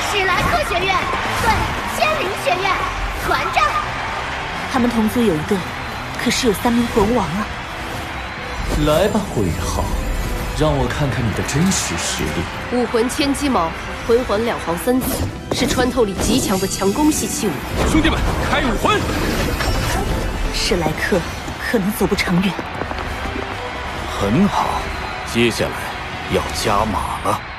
史莱克学院对仙灵学院团战。 他们同组有一队，可是有3名魂王啊！ 来吧，魏浩，让我看看你的真实实力。 武魂千机矛，魂环2黄3紫，是穿透力极强的强攻系器物。 兄弟们，开武魂！ 史莱克可能走不长远。 很好，接下来要加码了。